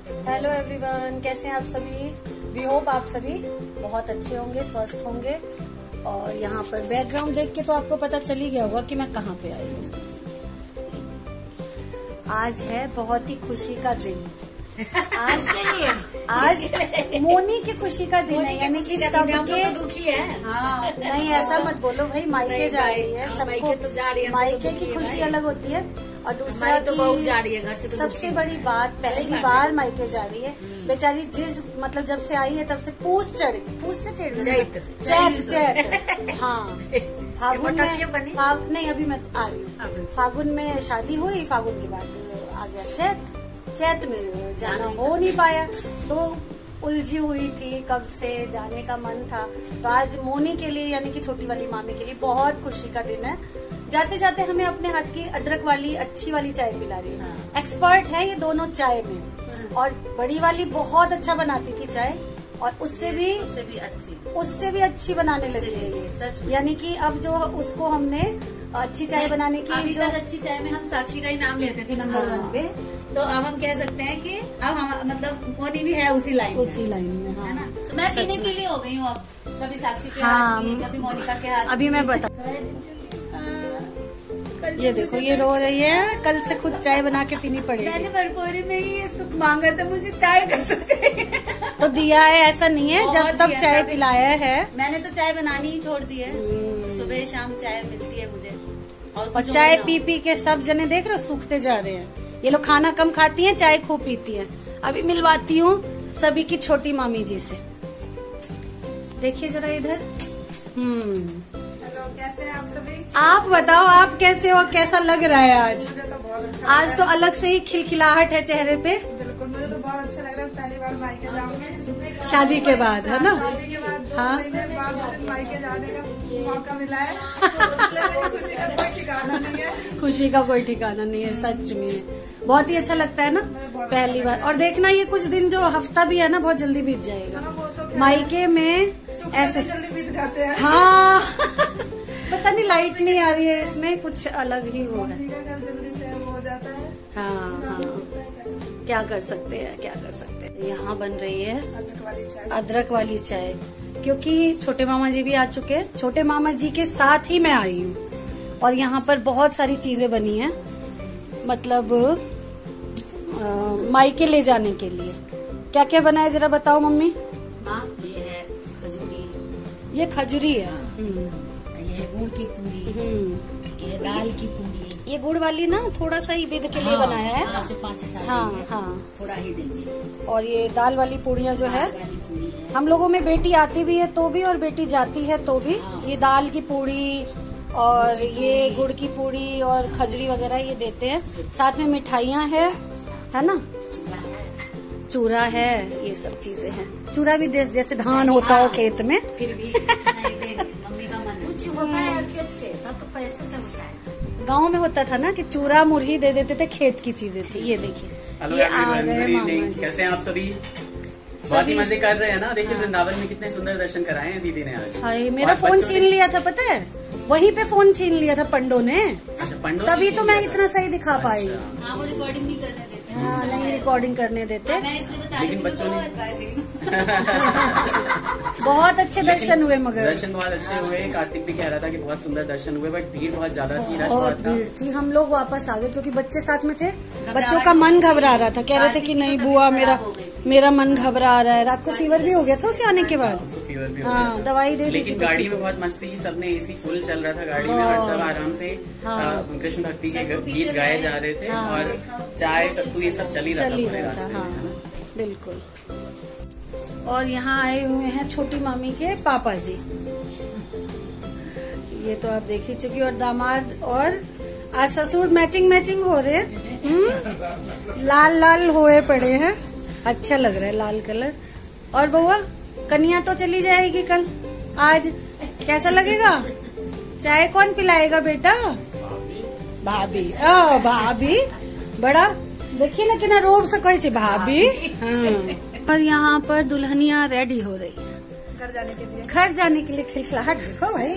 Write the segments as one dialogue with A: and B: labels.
A: Hello everyone, कैसे हैं आप सभी। वी होप आप सभी बहुत अच्छे होंगे, स्वस्थ होंगे। और यहाँ पर बैकग्राउंड देख के तो आपको पता चल ही गया होगा कि मैं कहाँ पे आई हूँ। आज है बहुत ही खुशी का दिन। आज मोनी की खुशी का दिन है, यानी कि सबके
B: दुखी है।
A: हाँ, नहीं ऐसा मत बोलो भाई, मायके जा रही है सबको,
B: तो जा रही है,
A: मायके की खुशी अलग होती है। और दूसरा
B: तो बहू जा रही है घर से, तो
A: सबसे बड़ी बात, पहली बार मायके जा रही है बेचारी। जिस मतलब जब से आई है तब से पूछ से चढ़ चैत हाँ फागुन में नहीं, अभी मैं आ रही हूँ। फागुन में शादी हुई, फागुन के बाद आ गया चैत में जाना हो नहीं पाया, तो उलझी हुई थी, कब से जाने का मन था। तो आज मोनी के लिए यानी कि छोटी वाली मामी के लिए बहुत खुशी का दिन है। जाते जाते हमें अपने हाथ की अदरक वाली अच्छी वाली चाय पिला रही है। एक्सपर्ट है ये दोनों चाय में, और बड़ी वाली बहुत अच्छा बनाती थी चाय, और उससे भी अच्छी बनाने लगी है ये। यानी कि अब जो उसको हमने अच्छी चाय बनाने की,
B: अभी तक अच्छी चाय में हम साक्षी का ही नाम लेते थे नंबर 1 पे, तो अब हम कह सकते हैं कि अब हम मतलब मोनी भी है उसी लाइन में,
A: हाँ।
B: है ना। तो मैं पीने के लिए हो गई हूँ अब, कभी साक्षी के
A: हाँ,
B: हाथ की, कभी मोनिका के हाथ।
A: अभी मैं बता, ये देखो ये रो रही है, कल से खुद चाय बना के पीनी पड़ेगी।
B: मैंने भरपूरी में ही ये सुख मांगा था, मुझे चाय का सुख चाहिए
A: तो दिया है, ऐसा नहीं है, जब तक चाय पिलाया है।
B: मैंने तो चाय बनानी ही छोड़ दी है, सुबह शाम चाय मिलती है मुझे।
A: और चाय पी पी के सब जने देख रहे हो सूखते जा रहे हैं। ये लोग खाना कम खाती हैं, चाय खूब पीती हैं। अभी मिलवाती हूँ सभी की छोटी मामी जी से। देखिए जरा इधर।
C: कैसे हैं आप सभी?
A: आप बताओ, आप कैसे हो, कैसा लग रहा है आज?
C: मुझे तो बहुत अच्छा
A: आज तो अलग से ही खिलखिलाहट है चेहरे पे।
C: बिल्कुल, मुझे तो बहुत अच्छा लग रहा है। पहली बार मायके जाऊंगी
A: शादी के बाद, है ना।
C: शादी के बाद 2
A: हाँ।
C: महीने बाद मायके जाने का मौका मिला है, तो खुशी का कोई ठिकाना नहीं है।
A: खुशी का कोई ठिकाना नहीं है, सच में बहुत ही अच्छा लगता है ना पहली बार। और देखना ये कुछ दिन जो हफ्ता भी है ना, बहुत जल्दी बीत जाएगा मायके में, ऐसे
C: जल्दी बीत जाते हैं।
A: हाँ पता नहीं लाइट नहीं आ रही है इसमें, कुछ अलग ही वो है।
C: जल्दी से हो जाता है।
A: हाँ, क्या कर सकते हैं। यहाँ बन रही है अदरक वाली चाय, क्योंकि छोटे मामा जी भी आ चुके हैं। छोटे मामा जी के साथ ही मैं आई हूँ, और यहाँ पर बहुत सारी चीजें बनी हैं, मतलब मायके ले जाने के लिए। क्या क्या बना है जरा बताओ मम्मी।
B: ये है खजूरी,
A: ये खजूरी है,
B: ये गुड़ की पूरी, ये दाल की पूरी।
A: ये गुड़ वाली ना थोड़ा सा ही विध के लिए बनाया है।
B: 5 से 7
A: हाँ,
B: थोड़ा ही दीजिए।
A: और ये दाल वाली पूड़ियाँ जो है, हम लोगों में बेटी आती भी है तो भी, और बेटी जाती है तो भी। ये दाल की पूड़ी और ये गुड़ की पूड़ी और खजूरी वगैरह ये देते हैं। साथ में मिठाइयाँ है ना, चूरा है, ये सब चीजें हैं। चूरा भी जैसे धान होता हो खेत में,
B: फिर भी मम्मी का मन कुछ होता है खेत से, सब तो पैसे से होता है।
A: गाँव में होता था ना कि चूरा मुरही दे देते थे, खेत की चीजें थी। ये देखिए, ये आ गए मामा जी।
D: कैसे हैं आप सभी? बहुत ही मजे कर रहे हैं ना। देखिए वृंदावन में कितने सुंदर दर्शन कराए हैं दीदी ने आज।
A: हाय, मेरा फोन छीन लिया था, पता है, वहीं पे फोन छीन लिया था पंडो ने।
D: अच्छा, पंडो
A: तभी तो मैं इतना सही दिखा पाई।
B: हाँ, वो रिकॉर्डिंग नहीं करने देते।
A: हाँ, नहीं रिकॉर्डिंग करने देते।
B: मैं इसलिए बता
D: लेकिन बच्चों ने
A: बहुत अच्छे दर्शन हुए, मगर
D: दर्शन बहुत अच्छे हुए। कार्तिक भी कह रहा था कि बहुत सुंदर दर्शन हुए, बट भीड़ बहुत ज्यादा थी, रश
A: बहुत
D: बहुत था।
A: भीड़ थी। हम लोग वापस आ गए क्योंकि बच्चे साथ में थे। बच्चों का मन घबरा रहा था, कह रहे थे कि नहीं बुआ, मेरा मन घबरा रहा है। रात को फीवर भी हो गया था उसे आने के बाद।
D: फीवर भी हो
A: हाँ,
D: गया था।
A: दवाई दे दी।
D: लेकिन गाड़ी में बहुत मस्ती थी, सबने एसी फुल चल रहा था गाड़ी में, और सब आराम से कृष्ण भक्ति के गीत गाए जा रहे थे, और चाय सत्तू ये सब चल ही रहा था पूरे रास्ते में।
A: हाँ, बिल्कुल। और यहाँ आए हुए हैं छोटी मामी के पापा जी। ये तो आप देख ही चुकी। और दामाद और आज ससुर मैचिंग हो रहे हैं। लाल लाल हुए पड़े हैं, अच्छा लग रहा है लाल कलर। और बउआ कन्या तो चली जाएगी कल, आज कैसा लगेगा? चाय कौन पिलाएगा बेटा? भाभी। भाभी बड़ा देखिए ना कितना रोब से कहे भाभी। हाँ। और यहाँ पर दुल्हनिया रेडी हो रही है घर जाने के लिए। खिलखिलाहट देखो भाई,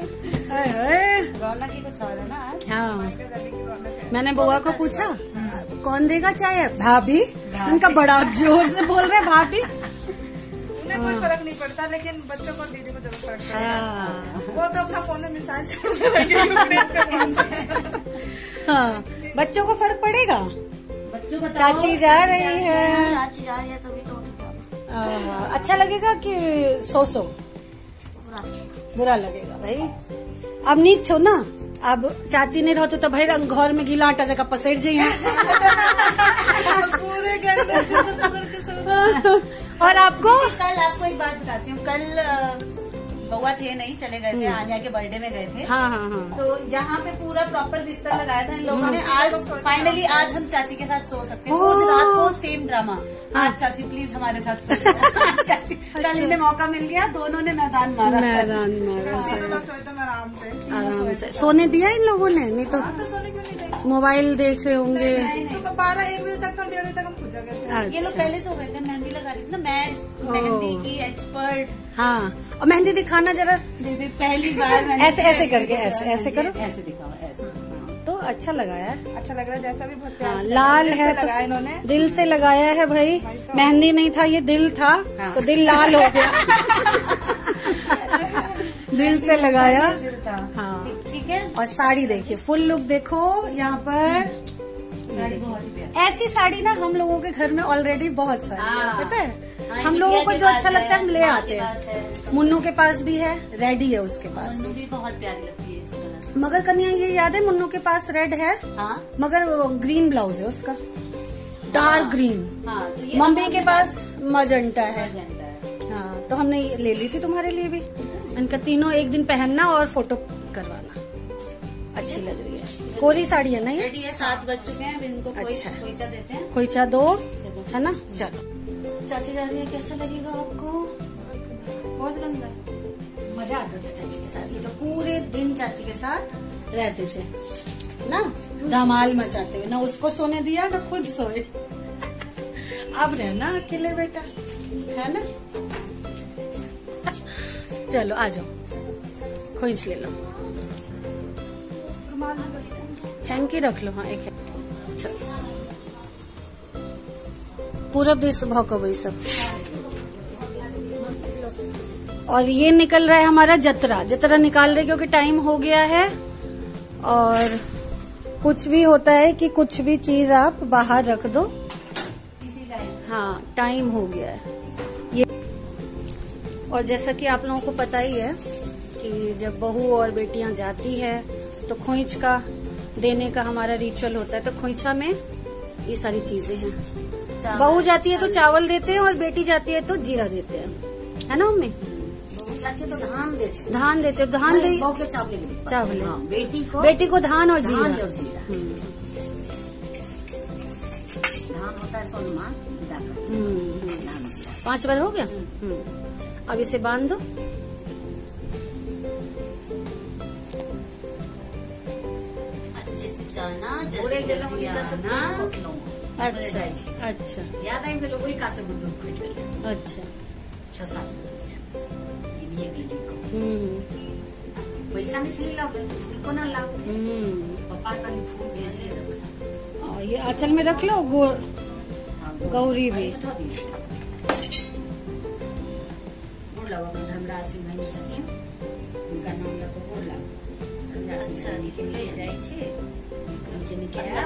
B: रौनक ही कुछ और है ना।
A: हाँ, मैंने बुआ को पूछा कौन देगा चाय? भाभी। उनका बड़ा जोर से बोल रहे भाभी।
C: उन्हें कोई फर्क नहीं पड़ता, लेकिन बच्चों को दीदी को जरूर फर्क पड़ता। वो तो अपना फोन में मिसाइल छोड़ देंगे।
A: हाँ, बच्चों को फर्क पड़ेगा।
B: बच्चों को
A: चाची जा रही है,
B: चाची जा रही है तभी तो
A: अच्छा लगेगा कि सो बुरा लगेगा भाई। अब नीच छो ना, अब चाची नहीं रहते तो भाई घर में गीला आटा जगह पसर जाइए।
C: पूरे घर
A: और आपको
B: कल आपको एक बात बताती हूँ। कल बउआ थे नहीं, चले गए थे, आन्या के बर्थडे में गए थे।
A: हाँ हाँ हाँ।
B: तो यहाँ पे पूरा प्रॉपर बिस्तर लगाया था इन लोगों ने। आज फाइनली आज हम चाची के साथ सो सकते हैं। रोज रात को सेम ड्रामा। आज चाची प्लीज हमारे साथ सो जाओ। चाची कल इन्हें मौका मिल गया, दोनों ने मैदान मारा।
C: सोते में
A: आराम से सोने दिया इन लोगों ने, नहीं तो
C: सोने क्यों नहीं देंगे?
A: मोबाइल देख रहे होंगे।
C: तो 12-1 बजे तक तो 1:30 बजे तक हम खुद गए थे।
B: ये लोग पहले सो गए थे, मेहंदी लगा रही थी ना मैं, मेहंदी की एक्सपर्ट।
A: हाँ, और मेहंदी दिखाना जरा,
B: दीदी पहली बार
A: ऐसे ऐसे करके, ऐसे करो,
B: ऐसे दिखाओ, ऐसे
A: तो अच्छा लगा यार।
C: अच्छा लग रहा है, जैसा भी बहुत प्यार
A: हाँ,
C: से
A: लाल
C: दिल
A: है
C: से
A: तो
C: लगाया इन्होंने।
A: दिल से लगाया है भाई। मेहंदी नहीं था, ये दिल था।
B: हाँ।
A: तो दिल लाल हो गया। दिल से लगाया। हाँ,
B: ठीक है।
A: और साड़ी देखिए, फुल लुक देखो यहाँ पर।
B: साड़ी बहुत ही प्यारी।
A: ऐसी साड़ी ना हम लोगों के घर में ऑलरेडी बहुत सारी है,
B: हाँ।
A: पता है।
B: हाँ,
A: हम लोगों को
B: के
A: जो
B: पास
A: अच्छा लगता है हम ले
B: माँ
A: आते
B: के पास
A: हैं।
B: है।
A: मुन्नू के पास भी है, रेडी है उसके पास
B: मुन्नू
A: भी।
B: भी बहुत प्यारी लगती है इस कलर।
A: मगर कन्या ये याद है, मुन्नू के पास रेड है,
B: हाँ
A: मगर ग्रीन ब्लाउज है उसका, डार्क ग्रीन।
B: हाँ, तो ये
A: मम्मी के पास मजेंटा है।
B: मजेंटा है।
A: हाँ, तो हमने ये ले ली थी तुम्हारे लिए भी। इनका तीनों एक दिन पहनना और फोटो करवाना। अच्छी लग रही है, कोरी साड़ी है ना ये।
B: रेडी है, 7 बज चुके हैं। अब इनको
A: अच्छा।
B: खोइचा देते हैं।
A: खोइचा दो, है ना। चलो चाची जा रही है, कैसा लगेगा आपको? बहुत गंदा है। मजा आता था चाची के साथ, ये तो पूरे दिन चाची के साथ रहते थे ना, धमाल मचाते हुए। ना उसको सोने दिया ना खुद सोए। अब रहना अकेले बेटा, है ना। चलो आ जाओ, खोइच ले लो, हैंकी रख लो। हाँ, एक है। चलो पूरब दिस भौकबई सब। और ये निकल रहा है हमारा जतरा। जतरा निकाल रहे क्योंकि टाइम हो गया है। और कुछ भी होता है कि कुछ भी चीज आप बाहर रख दो। हाँ, टाइम हो गया है ये। और जैसा कि आप लोगों को पता ही है कि जब बहू और बेटियां जाती है तो खोइच का देने का हमारा रिचुअल होता है। तो खोइछा में ये सारी चीजें हैं। बहू जाती है तो चावल देते हैं और बेटी जाती है तो जीरा देते हैं, है ना मम्मी।
B: तो धान देते,
A: धान देते, धान दे चावल। बेटी को धान और जीरा।
B: धान होता है सोनमा।
A: 5 बार हो गया। अब इसे बांध दो।
B: अच्छे से जाना,
C: पूरे जल में नीचा से
A: अच्छा अच्छा
B: याद आई लोग का से बुद्ध
A: अच्छा।
B: 6-7 पैसा नहीं से लाओ, फूल को ना लाओ। पापा का फूल
A: और ये आंचल में रख लो। गौरी भी
B: गोड़ लगाओ अपना धर्मराज सिंह भाई छथिन, उनका नाम ला तो गोड़ लगाओ। अच्छा, निकले जाए छे उनके निकला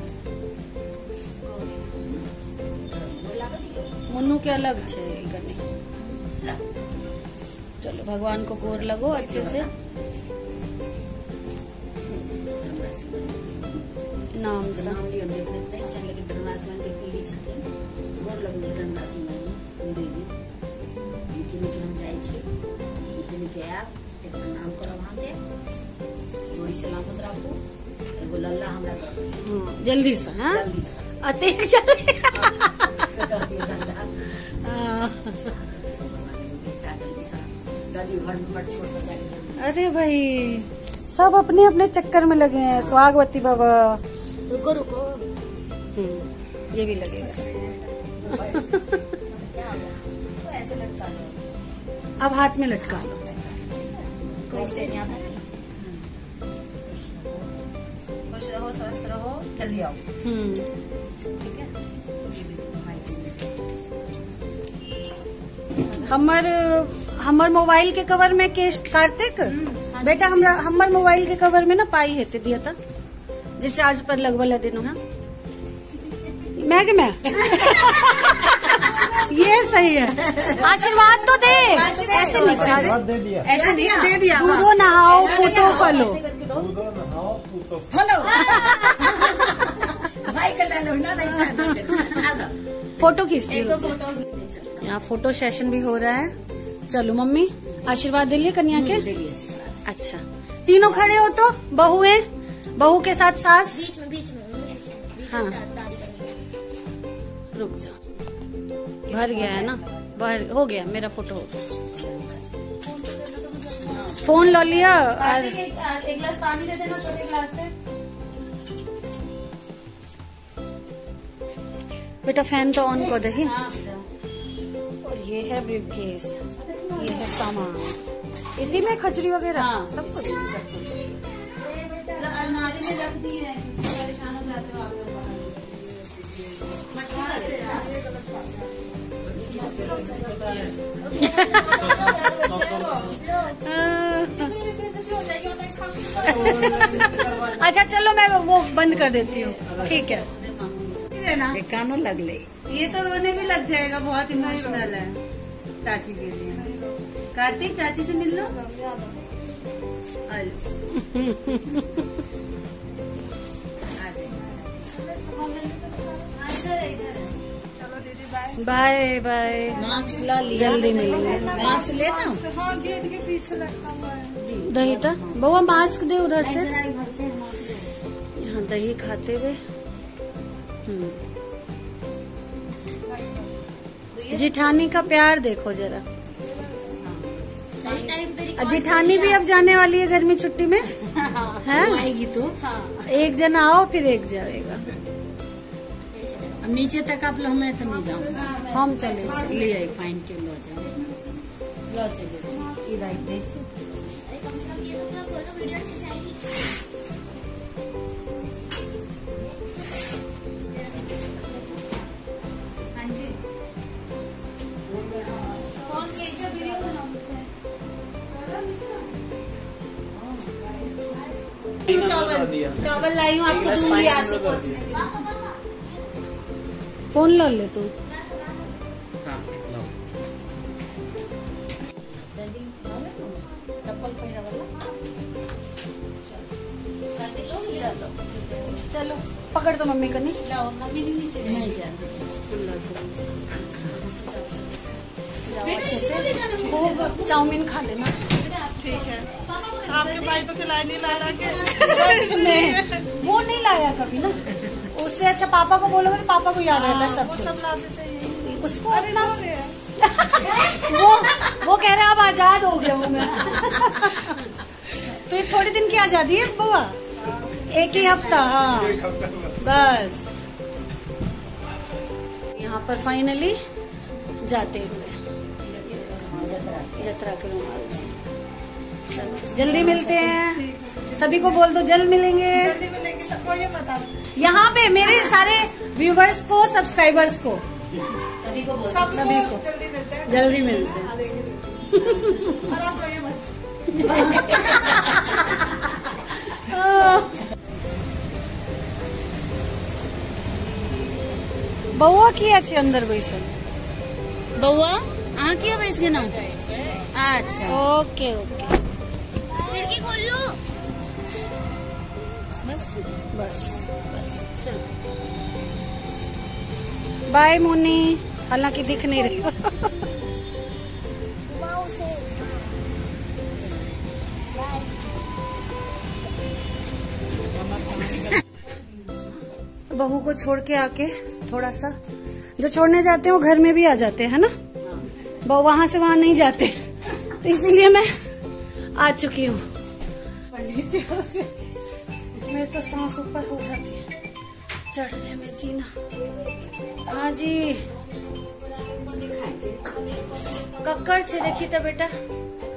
A: मुन्नू के अलग छे कने। चलो भगवान को गोर लगो अच्छे से, नाम से।
B: नाम लियो देखने नहीं छे, लेकिन धर्मराज सिंह के पीढ़ी छथिन। गोड़ लगो धर्मराज सिंह भाई देवी निकले हम जाए छे। निकले आप एक नाम करो वहां के जोड़ी सलामत राखो। एगो लल्ला हमरा कर
A: जल्दी से। हाँ,
B: जल्दी से
A: अतेक चले।
B: दादी घर में बड़ छोड़ कर जाएगी।
A: अरे भाई सब अपने अपने चक्कर में लगे हैं। स्वागवती बाबा
B: रुको रुको,
A: ये भी लगेगा।
B: ऐसे लटका लो।
A: अब हाथ में लटका लो।
B: कैसे नहीं आता। खुश रहो, स्वस्थ रहो, जल्दी आओ। ठीक है।
A: हमर मोबाइल के कवर में केश कार्तिक बेटा हमर मोबाइल के कवर में ना पाई हेते दिया था जो चार्ज पर लगवल दिनों मैं ये सही है। आशीर्वाद तो दे, ऐसे नहीं
C: दे दिया
A: दूधो नहाओ पूतो फलो फोटो खींचती हूँ। यहाँ फोटो सेशन भी हो रहा है। चलो मम्मी आशीर्वाद दे लिए कन्या के। अच्छा तीनों खड़े हो तो बहू के साथ सास
E: बीच में
A: हाँ रुक जा भर गया है ना हो गया मेरा फोटो हो गया। फोन लो लिया और एक गिलास पानी दे देना छोटे गिलास से। बेटा फैन तो ऑन कर दे। और ये है ब्रीफकेस, ये है सामान, इसी में खजूरी वगैरह सब कुछ अलमारी में रख दी है। परेशान हो जाते हो आप लोग। अच्छा चलो मैं वो बंद कर देती हूँ। ठीक है
B: कानों लग ले।
A: ये तो रोने भी लग जाएगा, बहुत इमोशनल है चाची के लिए। कार्तिक चाची से मिल लो। Bye bye.
B: मास्क ला लिया,
A: जल्दी मिलेंगे।
B: मास्क लेना।
C: हाँ गेट के पीछे रखा हुआ है
A: दही था बउआ, मास्क दे उधर से। यहाँ दही खाते हुए जिठानी का प्यार देखो जरा। जिठानी भी अब जाने वाली है गर्मी छुट्टी में है।
B: आएगी तो
A: एक जना आओ फिर एक जाएगा।
B: अब नीचे तक आप लोग, मैं तो नहीं जाऊंगा।
A: हम चले
B: ले आई फाइन के लो जाओ लो चले इधर नीचे।
E: वीडियो अच्छे से आएगी।
A: हाँ जी कौन केशव वीडियो टॉवल लाई हूँ आपको दूंगी। फोन लो ले तू। चलो पकड़ दो मम्मी को। नहीं लाओ मम्मी नहीं नीचे
B: नहीं
A: जाए। खूब चाउमीन खा लेना।
C: ठीक है आपके भाई तो खिलाए नहीं ला के।
A: सच में वो नहीं लाया कभी ना। उससे अच्छा पापा को बोलोगे तो पापा को याद रहता है सब कुछ। उसको अपना वो कह रहा है अब आजाद हो गया हूँ मैं। फिर थोड़े दिन की आजादी है बुआ, एक ही हफ्ता। हाँ बस यहाँ पर फाइनली जाते हुए जतरा के रुमाल से। चलो जल्दी मिलते हैं। सभी को बोल दो जल्द मिलेंगे। यहाँ पे मेरे सारे व्यूवर्स को, सब्सक्राइबर्स को, सभी को जल्दी मिलते हैं। बउआ किया छे अंदर बैसल।
B: बउआ अहाँ किया बैस गे ना। अच्छा
A: ओके ओके
E: खिड़की खोल लो।
A: बस चलो बाय मुन्नी। हालांकि दिख नहीं रही। बहू को छोड़ के आके थोड़ा सा, जो छोड़ने जाते हैं वो घर में भी आ जाते हैं ना। बहू वहां से वहां नहीं जाते, तो इसीलिए मैं आ चुकी हूँ। मेरे तो सांस ऊपर हो जाती है चढ़ने में जीना। हाँ जी कक्कड़ छे देखी तो बेटा।